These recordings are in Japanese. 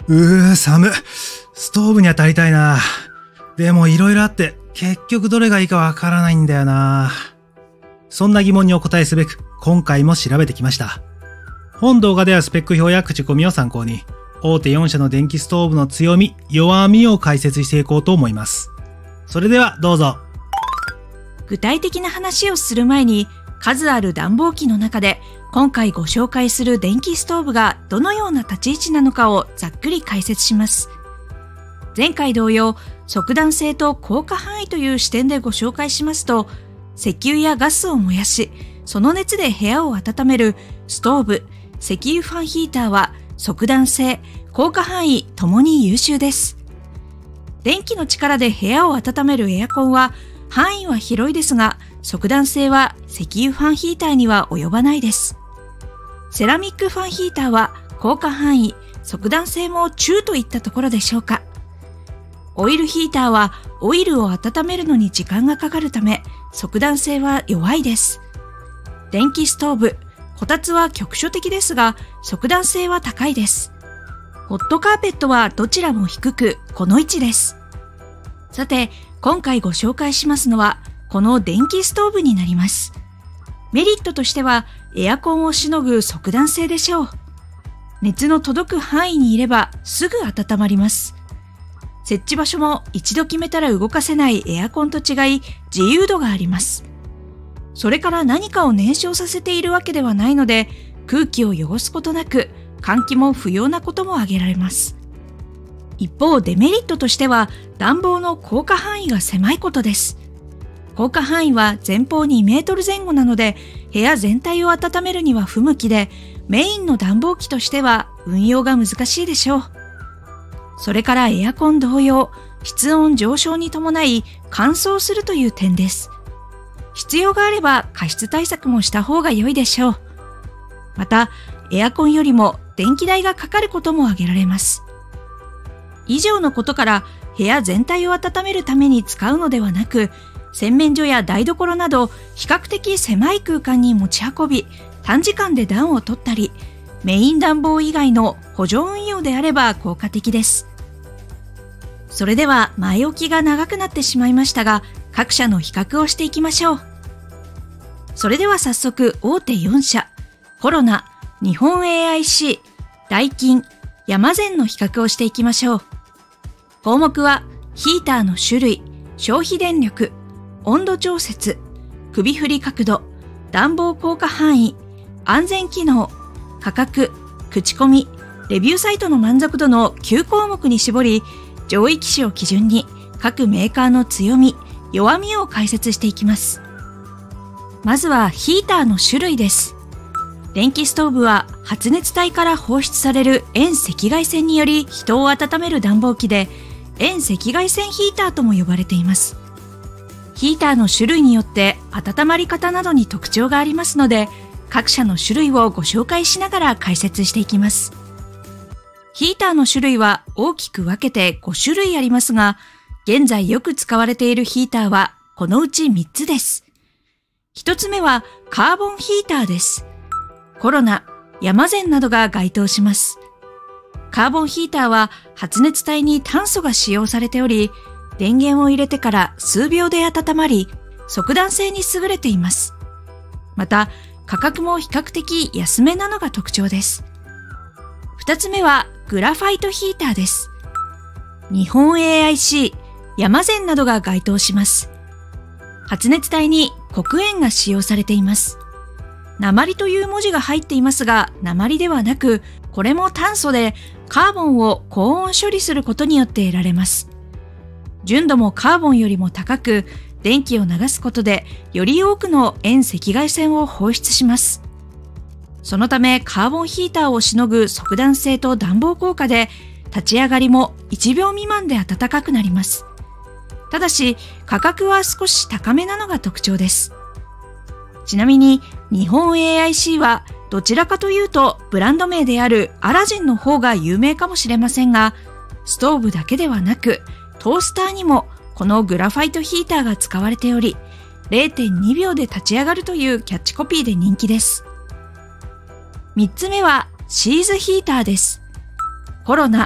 寒っ。ストーブに当たりたいな。でも色々あって、結局どれがいいかわからないんだよな。そんな疑問にお答えすべく、今回も調べてきました。本動画ではスペック表や口コミを参考に、大手4社の電気ストーブの強み、弱みを解説していこうと思います。それではどうぞ。 具体的な話をする前に、数ある暖房機の中で、今回ご紹介する電気ストーブがどのような立ち位置なのかをざっくり解説します。前回同様、速暖性と効果範囲という視点でご紹介しますと、石油やガスを燃やし、その熱で部屋を温めるストーブ、石油ファンヒーターは速暖性、効果範囲ともに優秀です。電気の力で部屋を温めるエアコンは範囲は広いですが、速暖性は石油ファンヒーターには及ばないです。セラミックファンヒーターは効果範囲、速暖性も中といったところでしょうか。オイルヒーターはオイルを温めるのに時間がかかるため、速暖性は弱いです。電気ストーブ、こたつは局所的ですが、速暖性は高いです。ホットカーペットはどちらも低く、この位置です。さて、今回ご紹介しますのは、この電気ストーブになります。メリットとしては、エアコンをしのぐ速暖性でしょう。熱の届く範囲にいればすぐ温まります。設置場所も一度決めたら動かせないエアコンと違い、自由度があります。それから何かを燃焼させているわけではないので、空気を汚すことなく、換気も不要なことも挙げられます。一方、デメリットとしては、暖房の効果範囲が狭いことです。効果範囲は前方2メートル前後なので、部屋全体を温めるには不向きで、メインの暖房機としては運用が難しいでしょう。それからエアコン同様、室温上昇に伴い乾燥するという点です。必要があれば加湿対策もした方が良いでしょう。また、エアコンよりも電気代がかかることも挙げられます。以上のことから部屋全体を温めるために使うのではなく、洗面所や台所など比較的狭い空間に持ち運び、短時間で暖を取ったり、メイン暖房以外の補助運用であれば効果的です。それでは前置きが長くなってしまいましたが、各社の比較をしていきましょう。それでは早速大手4社、コロナ、日本 AIC、ダイキン、ヤマゼンの比較をしていきましょう。項目はヒーターの種類、消費電力、温度調節、首振り角度、暖房効果範囲、安全機能、価格、口コミ、レビューサイトの満足度の9項目に絞り、上位機種を基準に各メーカーの強み、弱みを解説していきます。まずはヒーターの種類です。電気ストーブは発熱体から放出される遠赤外線により人を温める暖房機で、遠赤外線ヒーターとも呼ばれています。ヒーターの種類によって温まり方などに特徴がありますので、各社の種類をご紹介しながら解説していきます。ヒーターの種類は大きく分けて5種類ありますが、現在よく使われているヒーターはこのうち3つです。1つ目はカーボンヒーターです。コロナ、ヤマゼンなどが該当します。カーボンヒーターは発熱体に炭素が使用されており、電源を入れてから数秒で温まり、速暖性に優れています。また、価格も比較的安めなのが特徴です。2つ目はグラファイトヒーターです。日本 AIC、ヤマゼンなどが該当します。発熱体に黒鉛が使用されています。鉛という文字が入っていますが、鉛ではなく、これも炭素でカーボンを高温処理することによって得られます。純度もカーボンよりも高く、電気を流すことでより多くの遠赤外線を放出します。そのためカーボンヒーターをしのぐ速暖性と暖房効果で、立ち上がりも1秒未満で暖かくなります。ただし価格は少し高めなのが特徴です。ちなみに日本 AIC はどちらかというとブランド名であるアラジンの方が有名かもしれませんが、ストーブだけではなくトースターにもこのグラファイトヒーターが使われており、0.2 秒で立ち上がるというキャッチコピーで人気です。3つ目はシーズヒーターです。コロナ、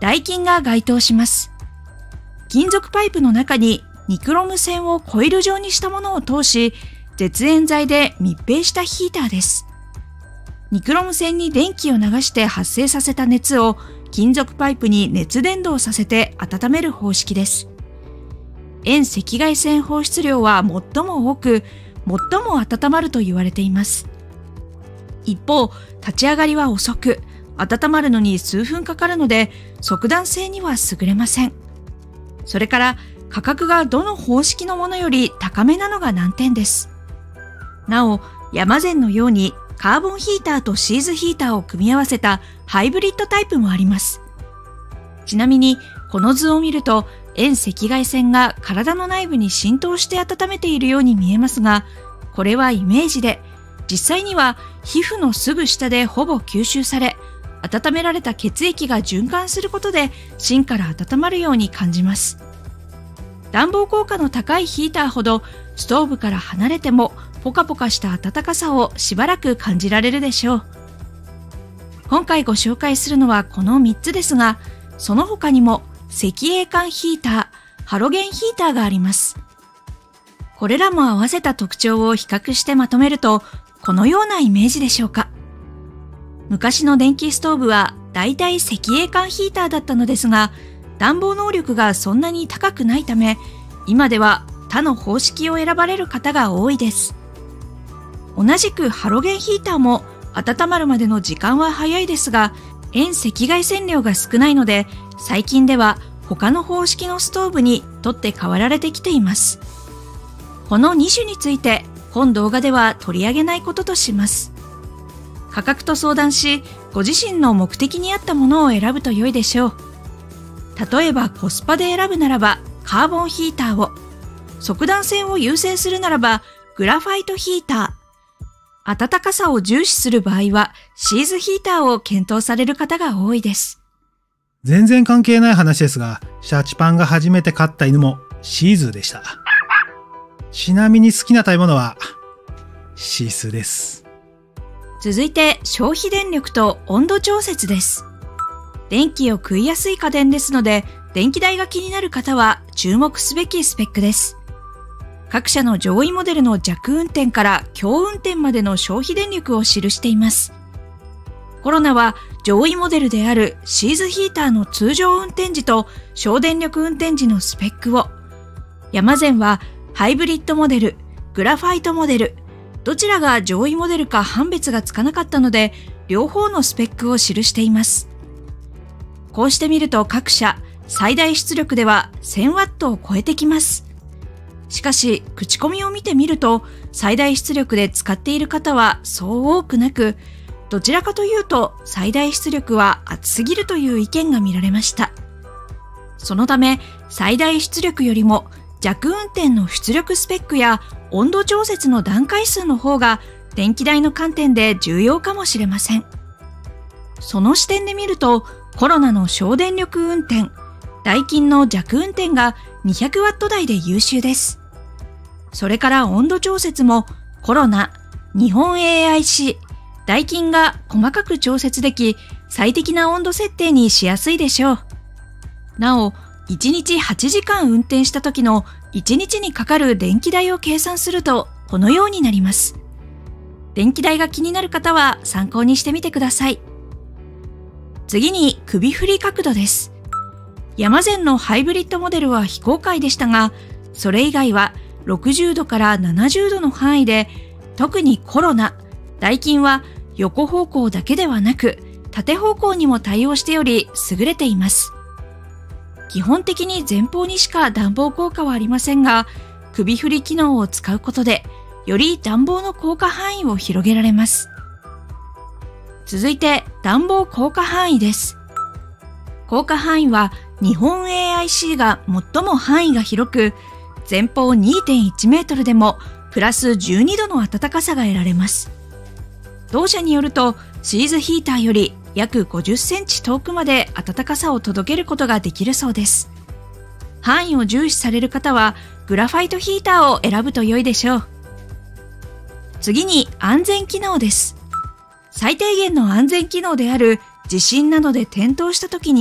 ダイキンが該当します。金属パイプの中にニクロム線をコイル状にしたものを通し、絶縁材で密閉したヒーターです。ニクロム線に電気を流して発生させた熱を金属パイプに熱伝導させて温める方式です。遠赤外線放出量は最も多く、最も温まると言われています。一方、立ち上がりは遅く、温まるのに数分かかるので、速暖性には優れません。それから価格がどの方式のものより高めなのが難点です。なお、ヤマゼンのようにカーボンヒーターとシーズヒーターを組み合わせたハイブリッドタイプもあります。ちなみに、この図を見ると、遠赤外線が体の内部に浸透して温めているように見えますが、これはイメージで、実際には皮膚のすぐ下でほぼ吸収され、温められた血液が循環することで芯から温まるように感じます。暖房効果の高いヒーターほどストーブから離れてもポカポカした暖かさをしばらく感じられるでしょう。今回ご紹介するのはこの3つですが、その他にも赤鋭管ヒーター、ハロゲンヒーターがあります。これらも合わせた特徴を比較してまとめると、このようなイメージでしょうか。昔の電気ストーブはだいたい赤鋭管ヒーターだったのですが、暖房能力がそんなに高くないため、今では他の方式を選ばれる方が多いです。同じくハロゲンヒーターも温まるまでの時間は早いですが、遠赤外線量が少ないので、最近では他の方式のストーブに取って代わられてきています。この2種について本動画では取り上げないこととします。価格と相談し、ご自身の目的に合ったものを選ぶと良いでしょう。例えばコスパで選ぶならばカーボンヒーターを、速暖性を優先するならばグラファイトヒーター、暖かさを重視する場合はシーズヒーターを検討される方が多いです。 全然関係ない話ですが、シャチパンが初めて飼った犬もシーズーでした。ちなみに好きな食べ物はシースーです。 続いて消費電力と温度調節です。電気を食いやすい家電ですので、電気代が気になる方は注目すべきスペックです。各社の上位モデルの弱運転から強運転までの消費電力を記しています。コロナは上位モデルであるシーズヒーターの通常運転時と省電力運転時のスペックを、ヤマゼンはハイブリッドモデル、グラファイトモデル、どちらが上位モデルか判別がつかなかったので、両方のスペックを記しています。こうしてみると各社、最大出力では 1000W を超えてきます。しかし、口コミを見てみると、最大出力で使っている方はそう多くなく、どちらかというと最大出力は熱すぎるという意見が見られました。そのため、最大出力よりも弱運転の出力スペックや温度調節の段階数の方が電気代の観点で重要かもしれません。その視点で見ると、コロナの省電力運転、ダイキンの弱運転が 200W 台で優秀です。それから温度調節もコロナ、日本 AIC、ダイキンが細かく調節でき、最適な温度設定にしやすいでしょう。なお、1日8時間運転した時の1日にかかる電気代を計算するとこのようになります。電気代が気になる方は参考にしてみてください。次に首振り角度です。ヤマゼンのハイブリッドモデルは非公開でしたが、それ以外は60度から70度の範囲で、特にコロナ、ダイキンは横方向だけではなく縦方向にも対応しており優れています。基本的に前方にしか暖房効果はありませんが、首振り機能を使うことでより暖房の効果範囲を広げられます。続いて暖房効果範囲です。効果範囲は日本 AIC が最も範囲が広く、前方 2.1 メートルでもプラス12度の暖かさが得られます。同社によると、シーズヒーターより約50センチ遠くまで暖かさを届けることができるそうです。範囲を重視される方はグラファイトヒーターを選ぶと良いでしょう。次に安全機能です。最低限の安全機能である地震などで転倒した時に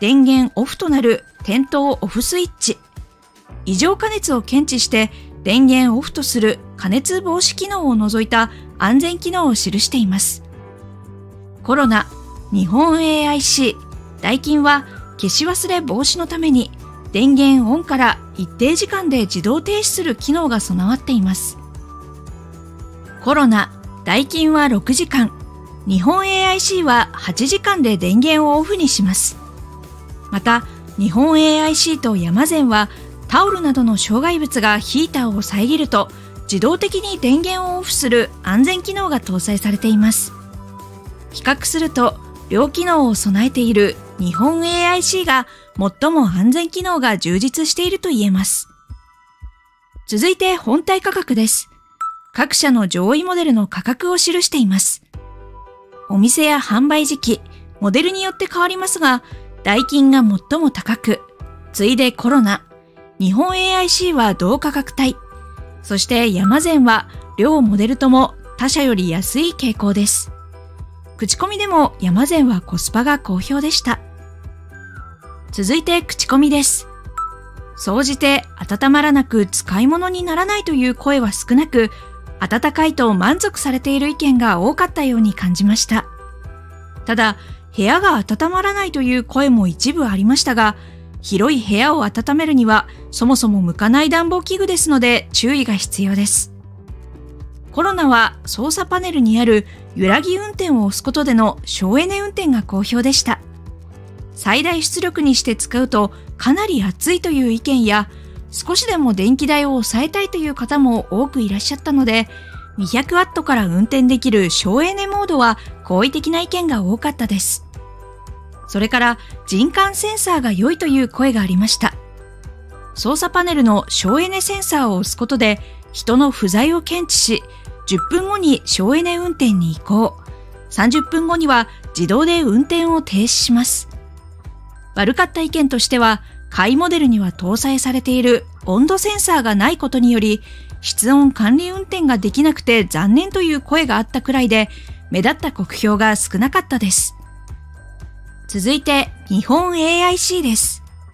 電源オフとなる点灯オフスイッチ、異常加熱を検知して電源オフとする加熱防止機能を除いた安全機能を記しています。コロナ、日本 AIC、ダイキンは消し忘れ防止のために電源オンから一定時間で自動停止する機能が備わっています。コロナ、ダイキンは6時間、日本 AIC は8時間で電源をオフにします。また、日本 AIC とヤマゼンはタオルなどの障害物がヒーターを遮ると自動的に電源をオフする安全機能が搭載されています。比較すると、両機能を備えている日本 AIC が最も安全機能が充実していると言えます。続いて本体価格です。各社の上位モデルの価格を記しています。お店や販売時期、モデルによって変わりますが、ダイキンが最も高く、次いでコロナ、日本 AIC は同価格帯、そしてヤマゼンは両モデルとも他社より安い傾向です。口コミでもヤマゼンはコスパが好評でした。続いて口コミです。総じて温まらなく使い物にならないという声は少なく、温かいと満足されている意見が多かったように感じました。ただ、部屋が温まらないという声も一部ありましたが、広い部屋を温めるにはそもそも向かない暖房器具ですので注意が必要です。コロナは操作パネルにある揺らぎ運転を押すことでの省エネ運転が好評でした。最大出力にして使うとかなり暑いという意見や、少しでも電気代を抑えたいという方も多くいらっしゃったので、200ワットから運転できる省エネモードは好意的な意見が多かったです。それから人感センサーが良いという声がありました。操作パネルの省エネセンサーを押すことで人の不在を検知し、10分後に省エネ運転に移行、30分後には自動で運転を停止します。悪かった意見としては、下位モデルには搭載されている温度センサーがないことにより、室温管理運転ができなくて残念という声があったくらいで、目立った酷評が少なかったです。続いて、日本 AIC です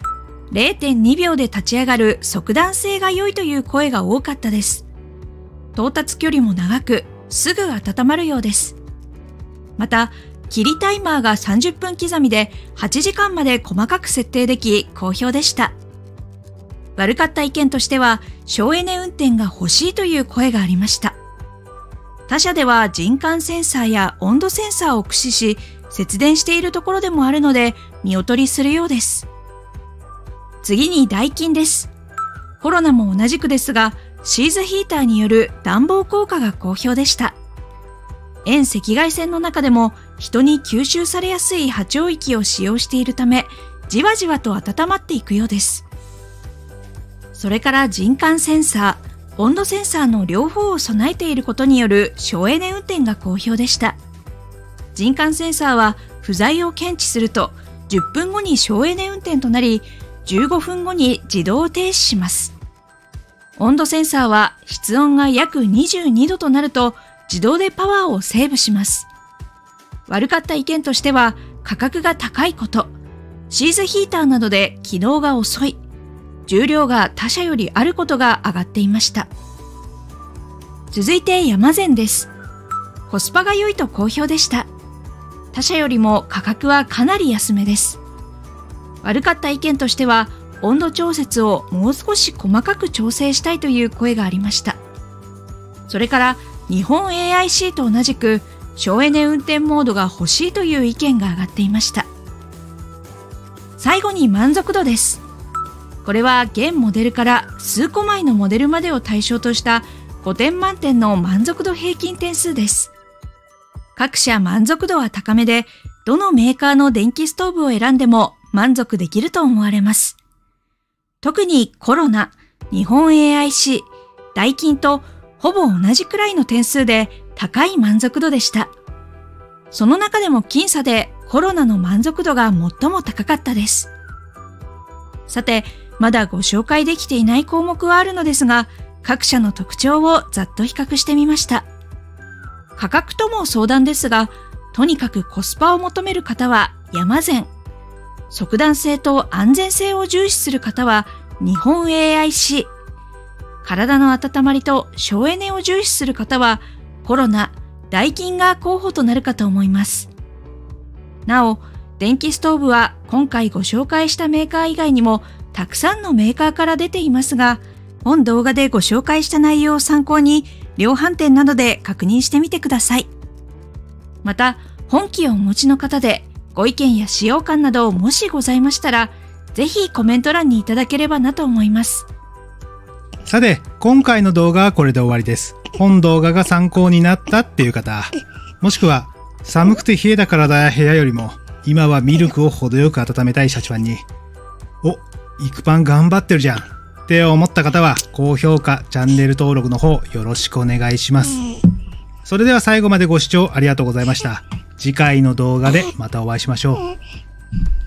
。0.2 秒で立ち上がる速暖性が良いという声が多かったです。到達距離も長く、すぐ温まるようです。また、切りタイマーが30分刻みで8時間まで細かく設定でき好評でした。悪かった意見としては、省エネ運転が欲しいという声がありました。他社では人感センサーや温度センサーを駆使し、節電しているところでもあるので見劣りするようです。次にダイキンです。コロナも同じくですが、シーズヒーターによる暖房効果が好評でした。遠赤外線の中でも人に吸収されやすい波長域を使用しているため、じわじわと温まっていくようです。それから人感センサー、温度センサーの両方を備えていることによる省エネ運転が好評でした。人感センサーは不在を検知すると10分後に省エネ運転となり、15分後に自動停止します。温度センサーは室温が約22度となると自動でパワーをセーブします。悪かった意見としては、価格が高いこと、シーズヒーターなどで起動が遅い、重量が他社よりあることが挙がっていました。続いてヤマゼンです。コスパが良いと好評でした。他社よりも価格はかなり安めです。悪かった意見としては、温度調節をもう少し細かく調整したいという声がありました。それから日本 AIC と同じく省エネ運転モードが欲しいという意見が上がっていました。最後に満足度です。これは現モデルから数個前のモデルまでを対象とした5点満点の満足度平均点数です。各社満足度は高めで、どのメーカーの電気ストーブを選んでも満足できると思われます。特にコロナ、日本 AIC、ダイキンとほぼ同じくらいの点数で高い満足度でした。その中でも僅差でコロナの満足度が最も高かったです。さて、まだご紹介できていない項目はあるのですが、各社の特徴をざっと比較してみました。価格とも相談ですが、とにかくコスパを求める方はヤマゼン、 速暖性と安全性を重視する方は日本 AIC、体の温まりと省エネを重視する方はコロナ、ダイキンが候補となるかと思います。なお、電気ストーブは今回ご紹介したメーカー以外にもたくさんのメーカーから出ていますが、本動画でご紹介した内容を参考に量販店などで確認してみてください。また、本機をお持ちの方でご意見や使用感などもしございましたら、ぜひコメント欄にいただければなと思います。 さて、今回の動画はこれで終わりです。本動画が参考になったっていう方、もしくは寒くて冷えた体や部屋よりも今はミルクを程よく温めたいシャチファンに、イクパン頑張ってるじゃんって思った方は高評価、チャンネル登録の方よろしくお願いします。それでは最後までご視聴ありがとうございました。次回の動画でまたお会いしましょう。